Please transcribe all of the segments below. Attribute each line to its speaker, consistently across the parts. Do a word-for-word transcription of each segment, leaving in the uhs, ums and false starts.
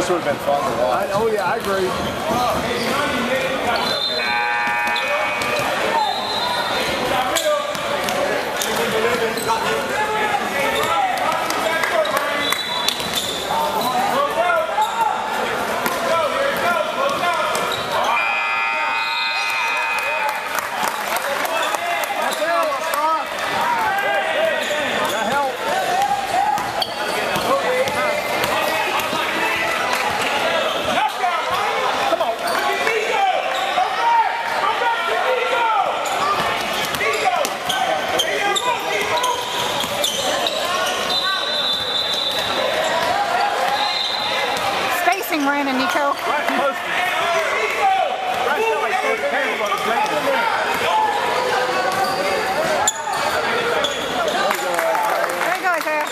Speaker 1: This would have been fun to watch.
Speaker 2: I, oh yeah, I agree.
Speaker 3: Ryan and Nico.
Speaker 2: Right close. Right still like close to hands on the plate.
Speaker 3: There you go, Isaiah.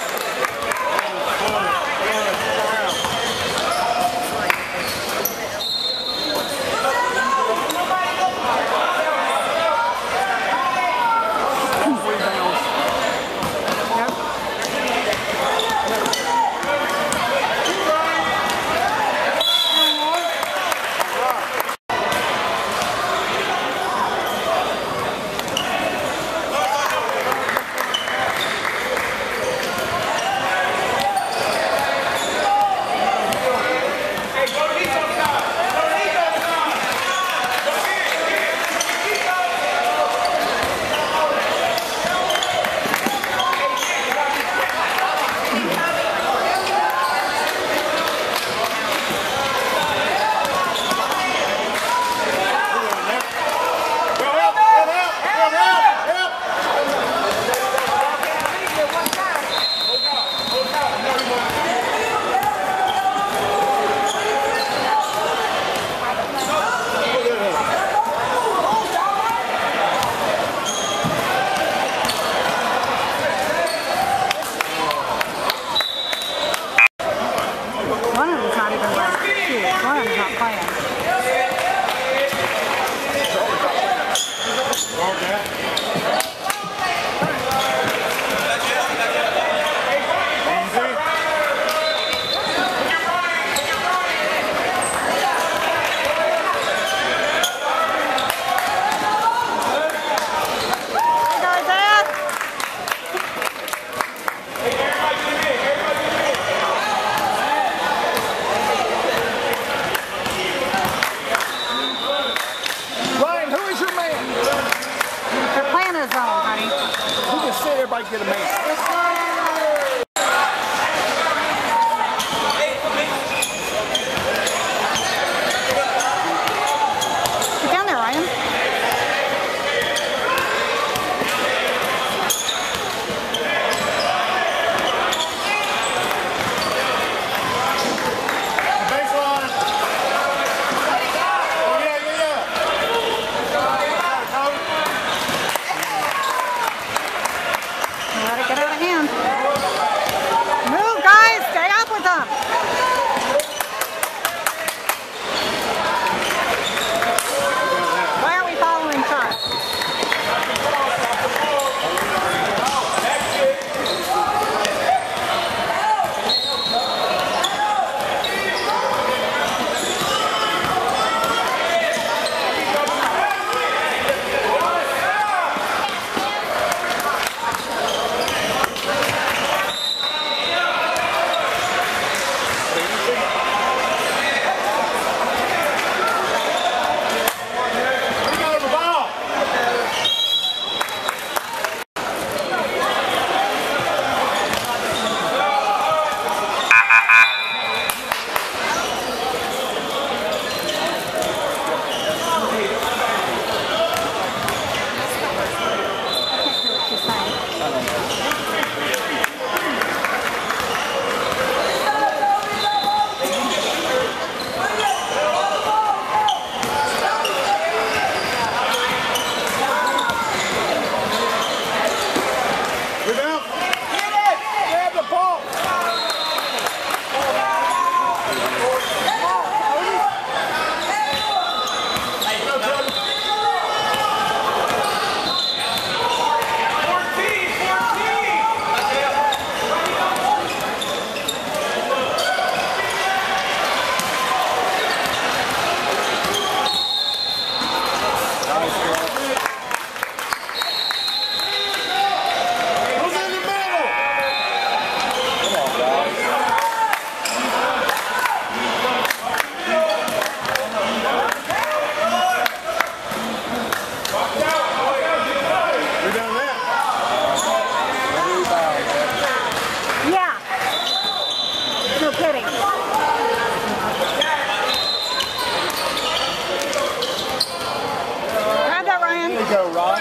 Speaker 2: Everybody get a man.
Speaker 3: Let it get out of hand.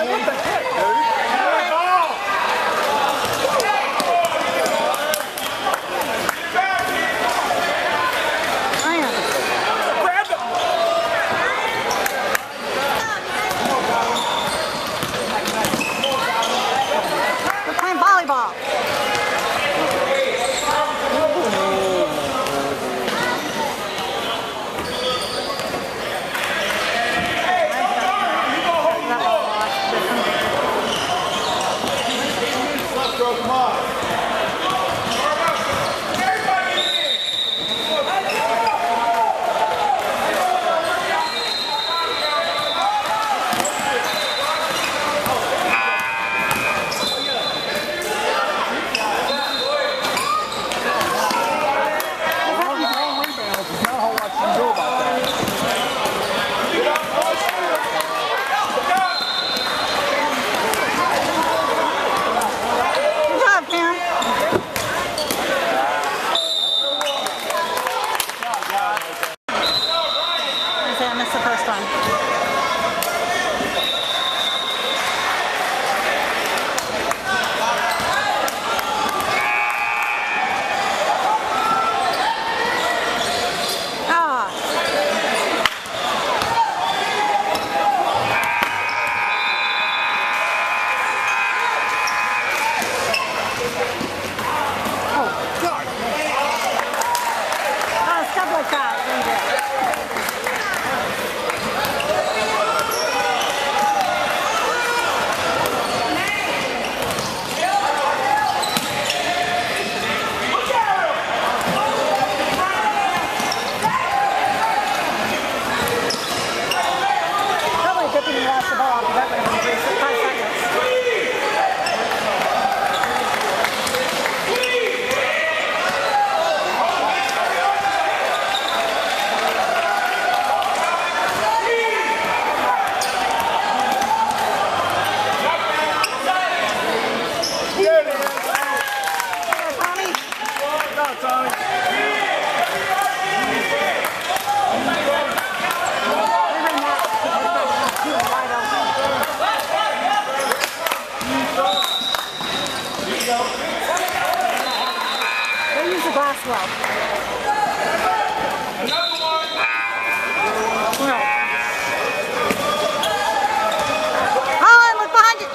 Speaker 2: What the heck, dude? Good ball. Grab the
Speaker 3: We're playing volleyball.
Speaker 2: come on.
Speaker 3: I missed the first one. Well. Colin, look behind you.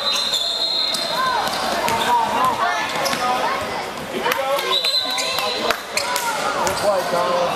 Speaker 2: Good play, Colin.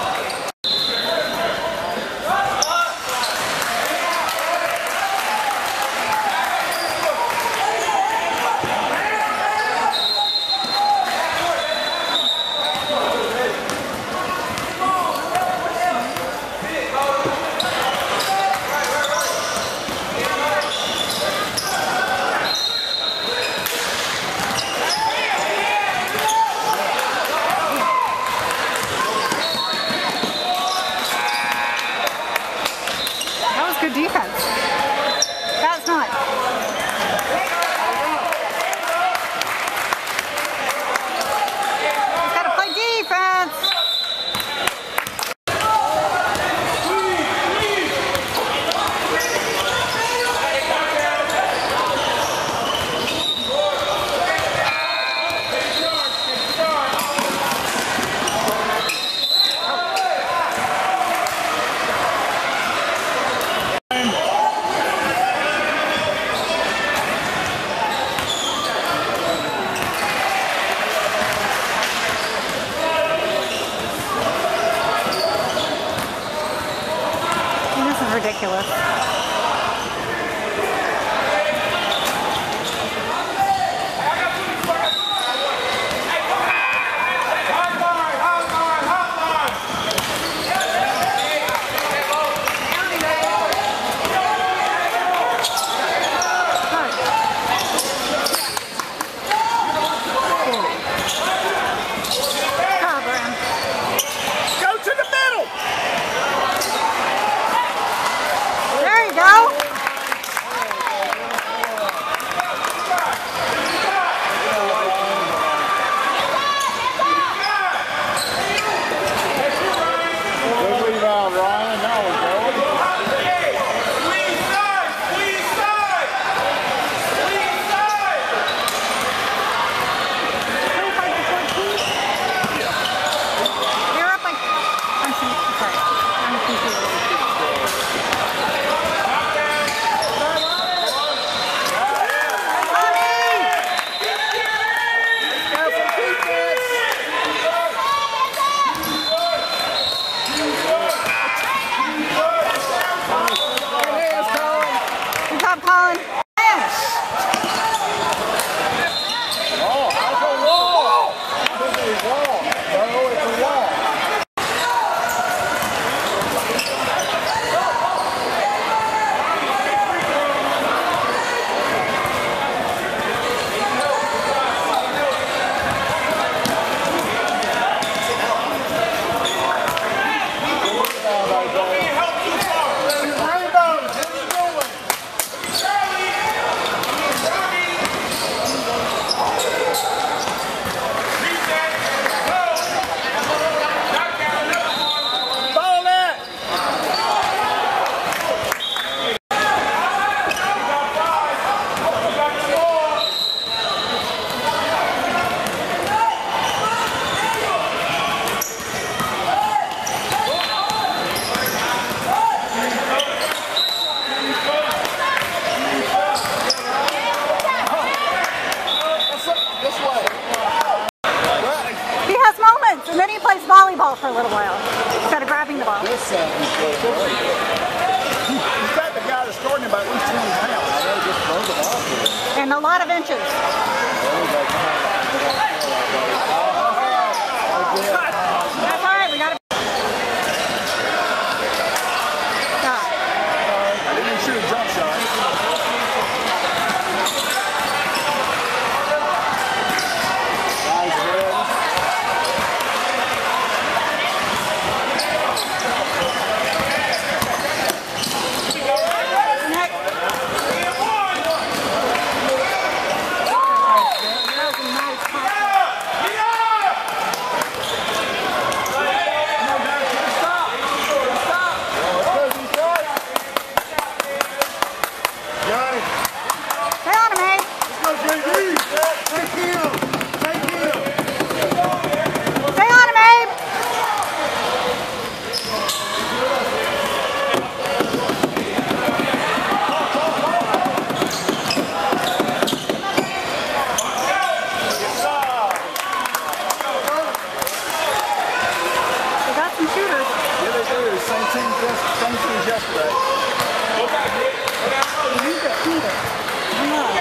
Speaker 3: little while. Instead of grabbing the ball.
Speaker 1: This uh, is
Speaker 2: He's got the guy that's starting about at least twenty pounds.
Speaker 1: they just throw the ball to him.
Speaker 3: And a lot of inches.
Speaker 1: There we go. Come on.
Speaker 3: That's all right. We got to.
Speaker 2: I didn't even shoot a jump shot.
Speaker 1: Guys, ready?
Speaker 3: Nick. That was a nice pass.
Speaker 2: Johnny,
Speaker 3: Stay on him, Abe.
Speaker 2: let's go, J D. Take him. Take him.
Speaker 3: Stay on him, Abe. We got some shooters.
Speaker 2: Yeah, they do. Same team, just- same team as yesterday.
Speaker 3: We need to shoot it. I know.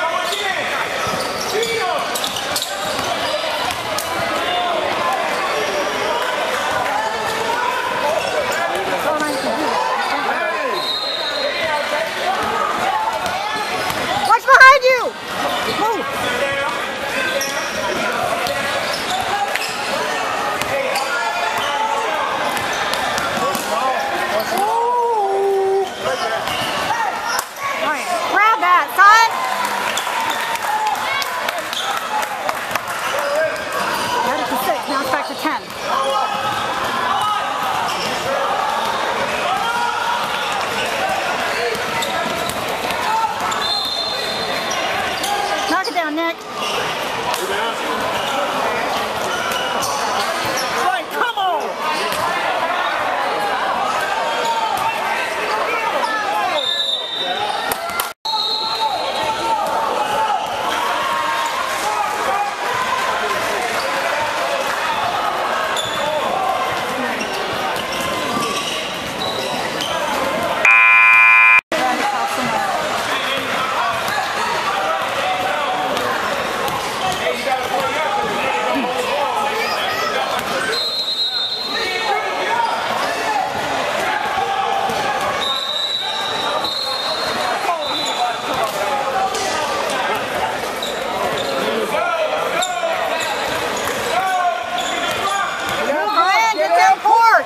Speaker 3: That's all I can do. Watch behind you! Move! Ooh. All right, grab that, son! Got it to six, now it's back to ten. Knock it down, Nick.
Speaker 2: Frank, come on.
Speaker 3: Brian, get down court!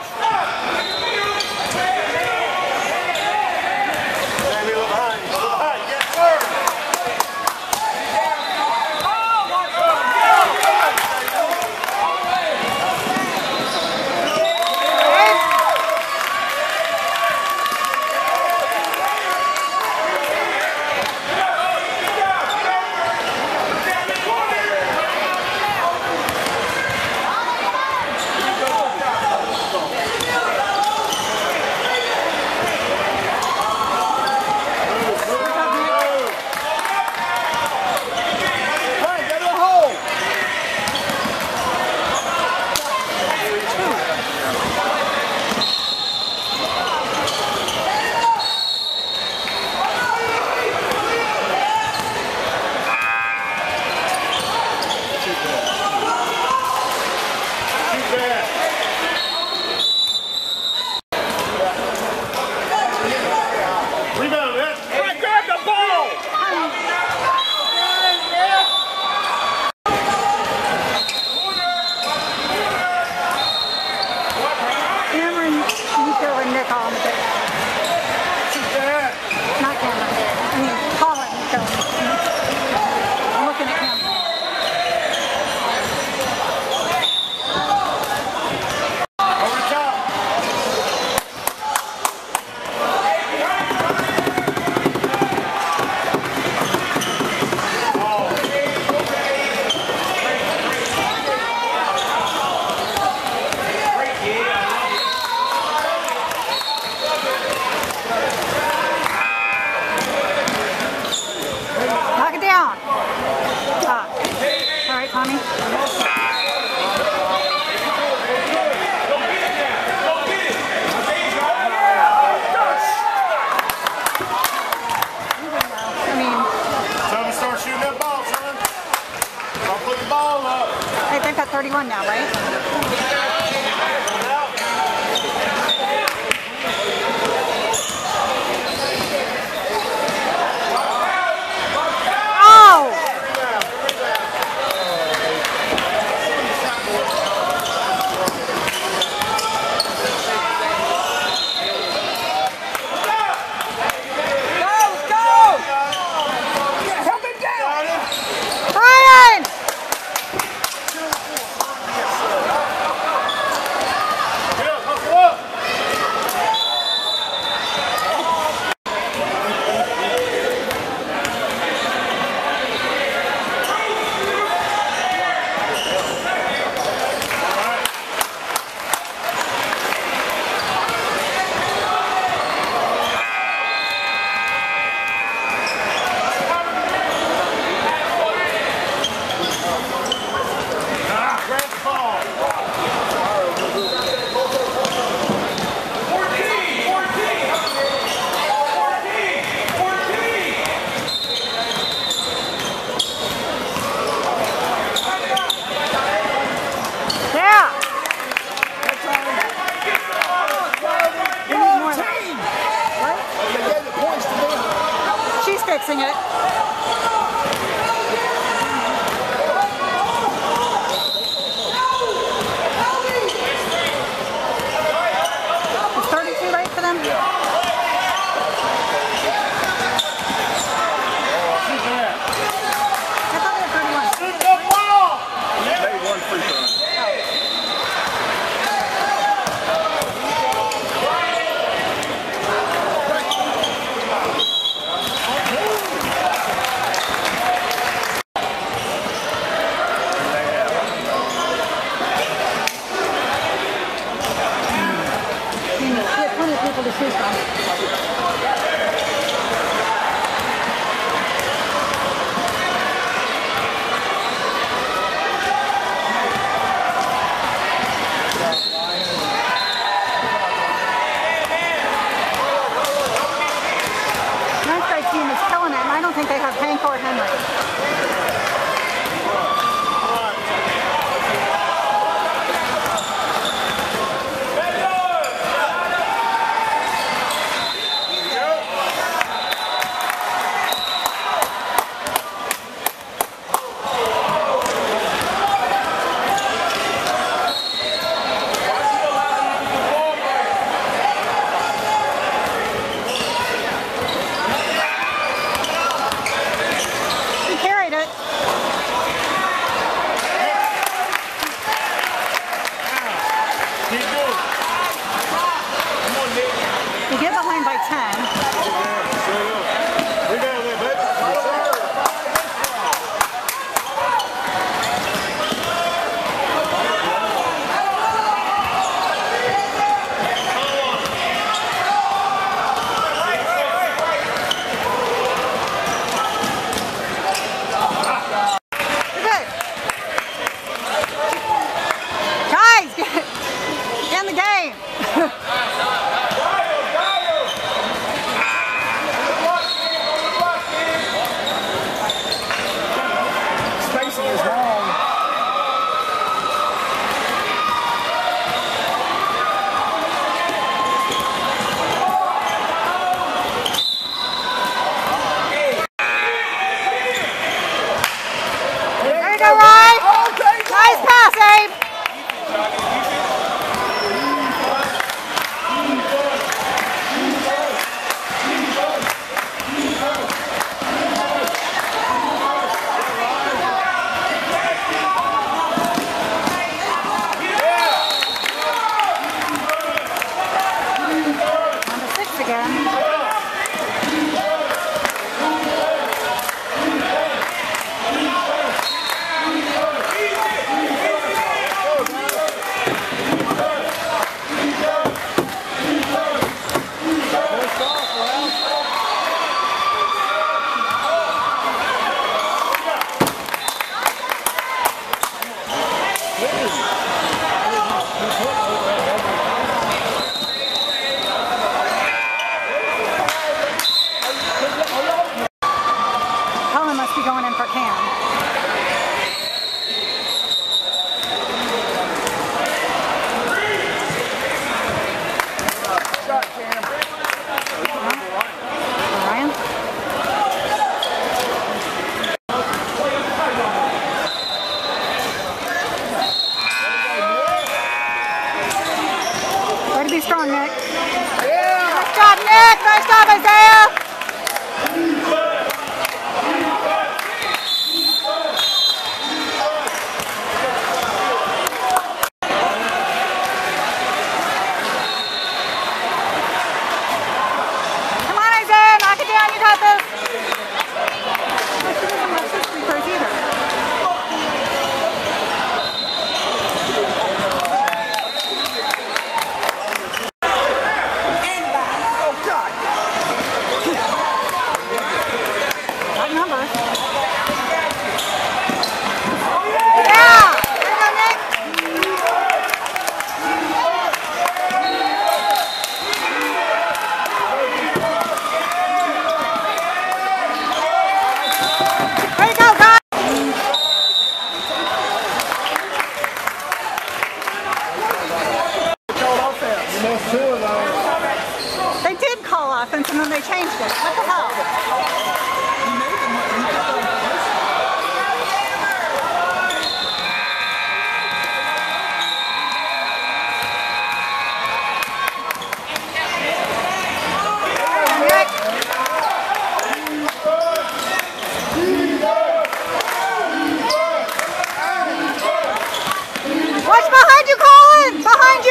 Speaker 2: Frank, get to the hole. Rebound, Ed. Frank, grab the ball.
Speaker 3: Cameron, Nico, and Nick all on the big. Not Cameron. I mean, Colin, Nico. I'm looking at him.
Speaker 2: Over the top.
Speaker 3: Knock it down. Ah. All right, Tommy.
Speaker 2: ball up.
Speaker 3: Hey, they've got thirty-one now, right? Oh! Brian! Yeah! You need more of that. What?
Speaker 1: They gave the points to me.
Speaker 3: She's fixing it. Is thirty-two right for them? I thought they were thirty-one.
Speaker 2: Shoot the ball.
Speaker 1: Made one free throw.
Speaker 3: We have plenty of people to choose from. Ninth grade team is killing it, and I don't think they have Hank or Henry. He carried it.
Speaker 2: Keep going. Come on, Nick.
Speaker 3: You get behind by ten.
Speaker 2: We got it, baby.
Speaker 3: Good. Guys, get, get in the game.
Speaker 1: Spacing is wrong.
Speaker 3: There you go, Ryan. Nice pass, Abe. On to six again. Helen must be going in for Cam.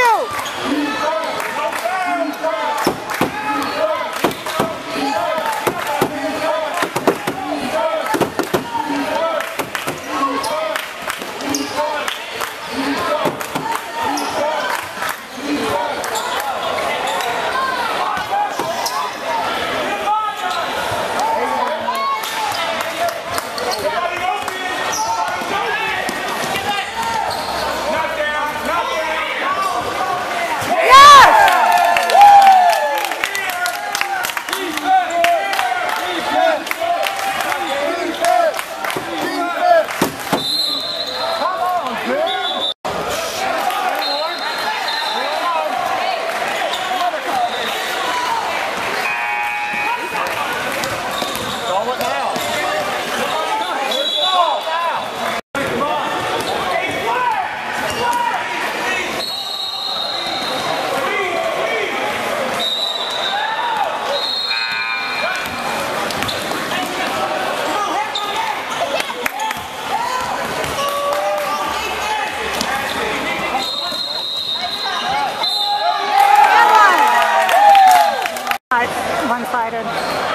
Speaker 3: One-sided.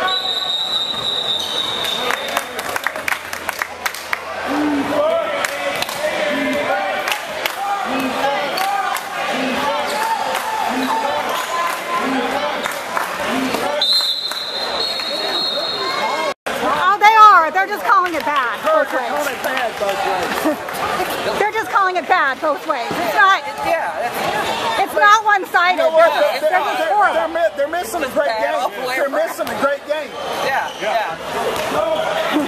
Speaker 3: Oh, they are. They're just calling it bad both ways. They're just calling it bad both ways. It's not.
Speaker 2: Yeah,
Speaker 3: It's not one-sided.
Speaker 1: You know what?
Speaker 3: They're,
Speaker 1: They're,
Speaker 3: they're just
Speaker 1: they're,
Speaker 3: horrible.
Speaker 1: they're, mi- they're missing a great
Speaker 2: bad all
Speaker 1: game.
Speaker 2: the way
Speaker 1: They're
Speaker 2: around.
Speaker 1: missing a great game.
Speaker 2: yeah, yeah.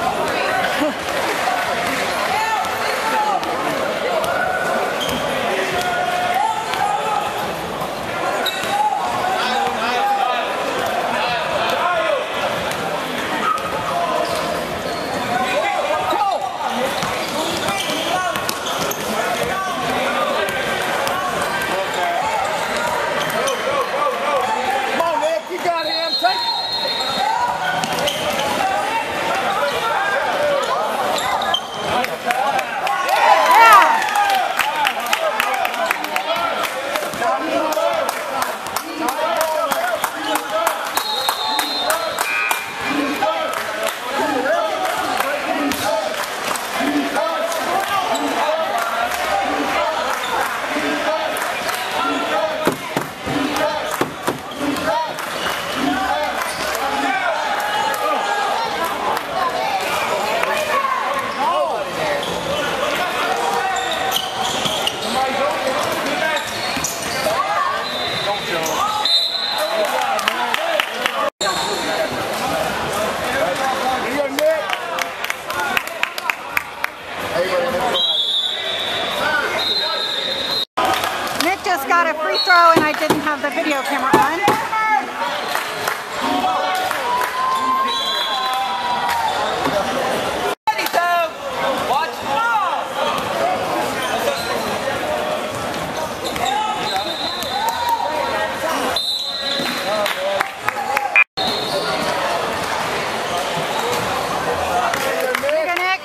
Speaker 1: Come on, Nick. You got him. Take it. Here you go, Nick. Hey,
Speaker 3: Nick just got a free throw and I didn't have the video camera on.
Speaker 2: Ready, Doug. Watch the ball.
Speaker 3: Here you go, Nick.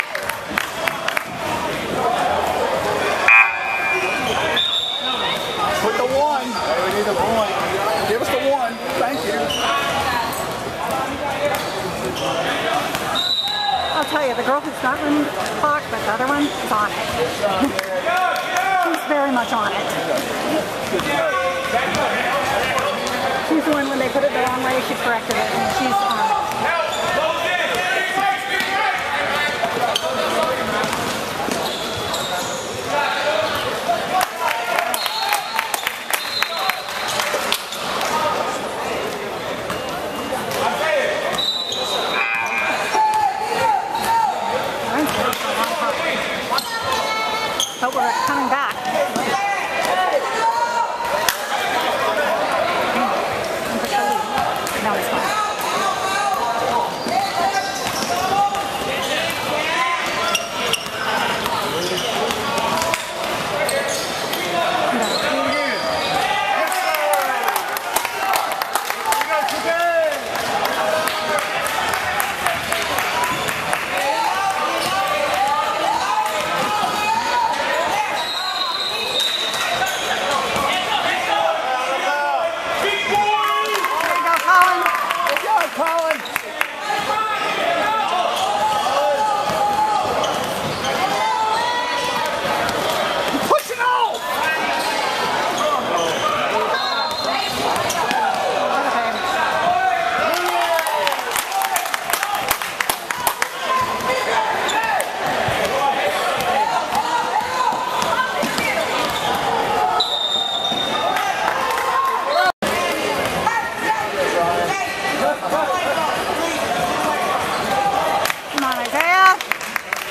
Speaker 1: Put the one. Hey, we need the one. Give us the one. Thank you.
Speaker 3: I'll tell you, the girl who's not running the clock, but the other one is on it. She's very much on it. She's the one when they put it the wrong way, she corrected it, and she's on it. But we're coming back. No, it's fine.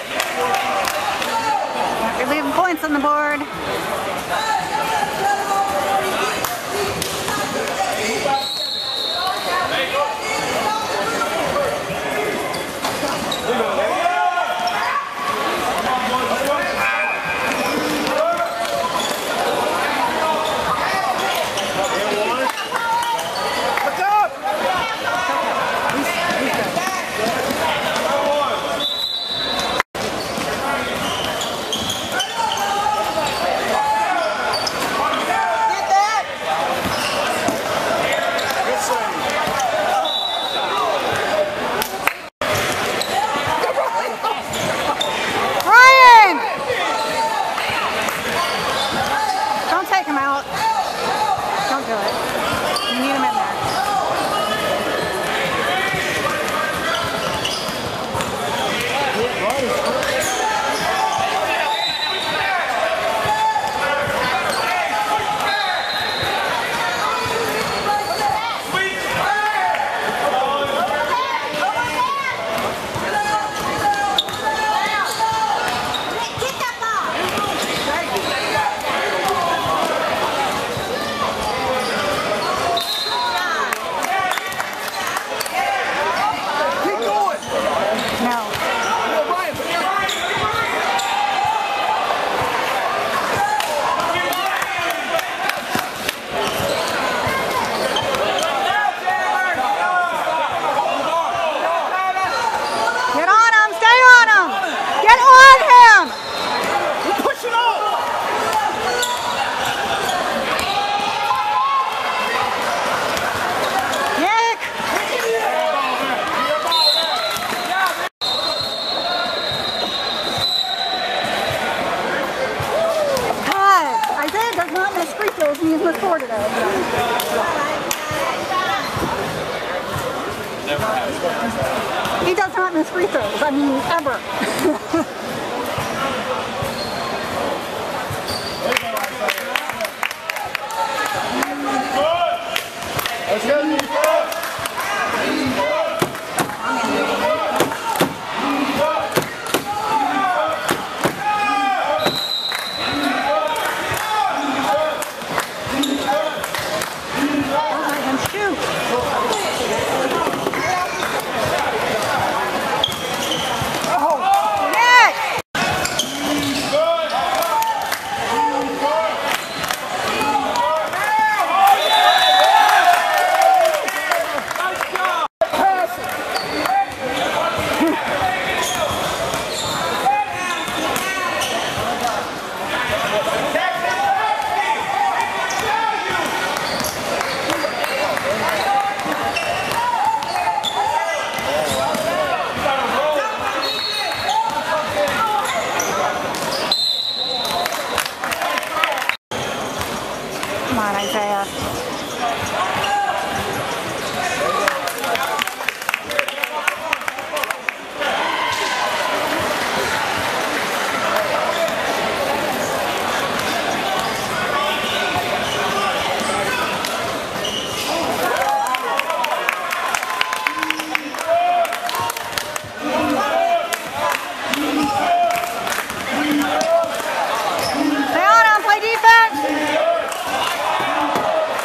Speaker 3: You're leaving points on the board. He does not miss free throws. I mean, ever.
Speaker 1: Let's go.
Speaker 3: Come on, Isaiah. Stay on him, play defense.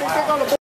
Speaker 1: pick on the